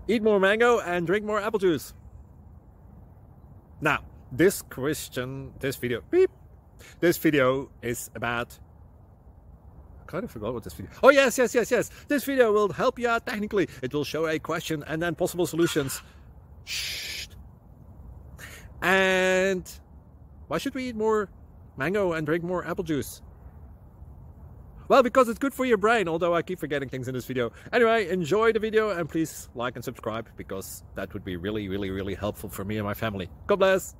Eat more mango and drink more apple juice. Now, this video is about... I kind of forgot what this video... Oh, yes. This video will help you out technically. It will show a question and then possible solutions. Shh. And why should we eat more mango and drink more apple juice? Well, because it's good for your brain, although I keep forgetting things in this video. Anyway, enjoy the video and please like and subscribe, because that would be really helpful for me and my family. God bless!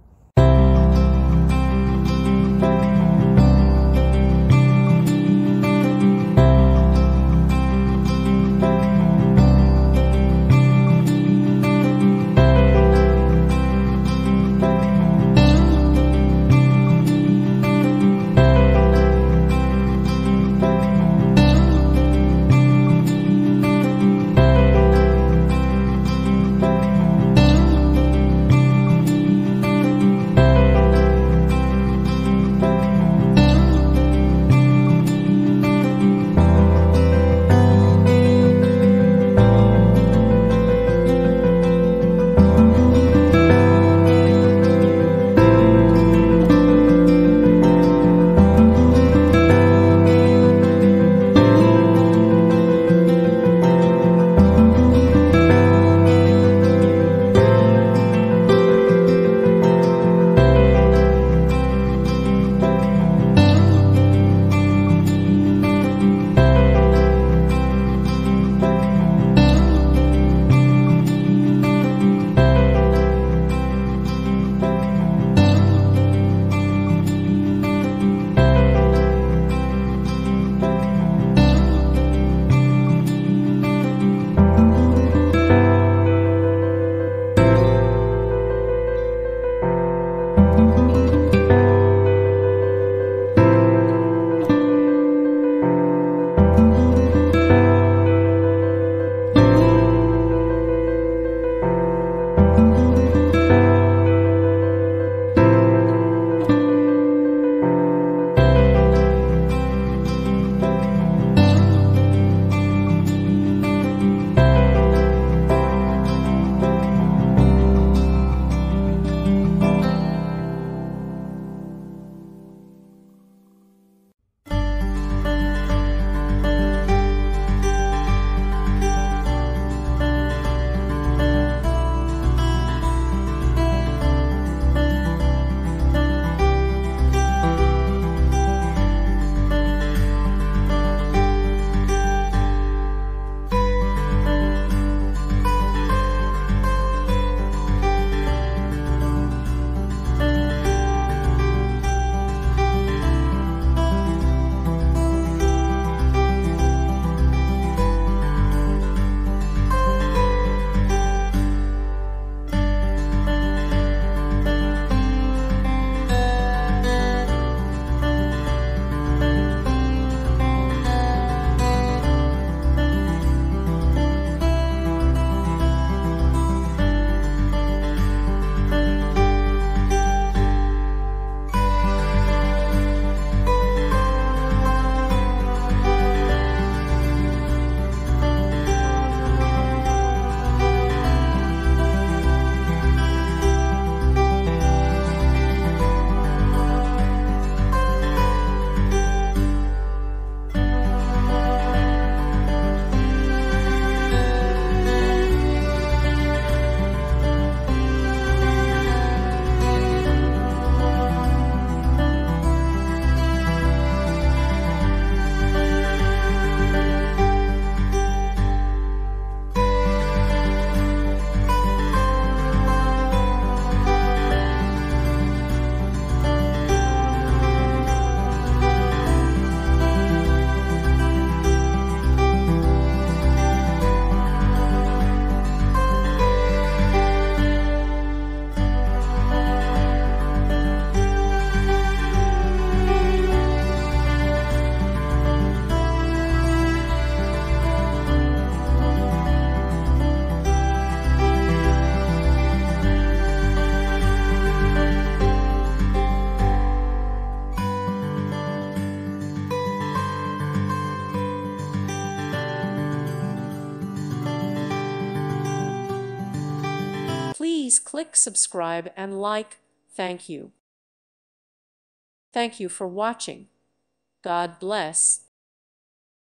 Please click subscribe and like. Thank you. Thank you for watching. God bless.